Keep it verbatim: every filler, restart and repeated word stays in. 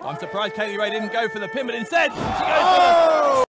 I'm surprised Kaylee Ray didn't go for the pin, but instead she goes oh! for the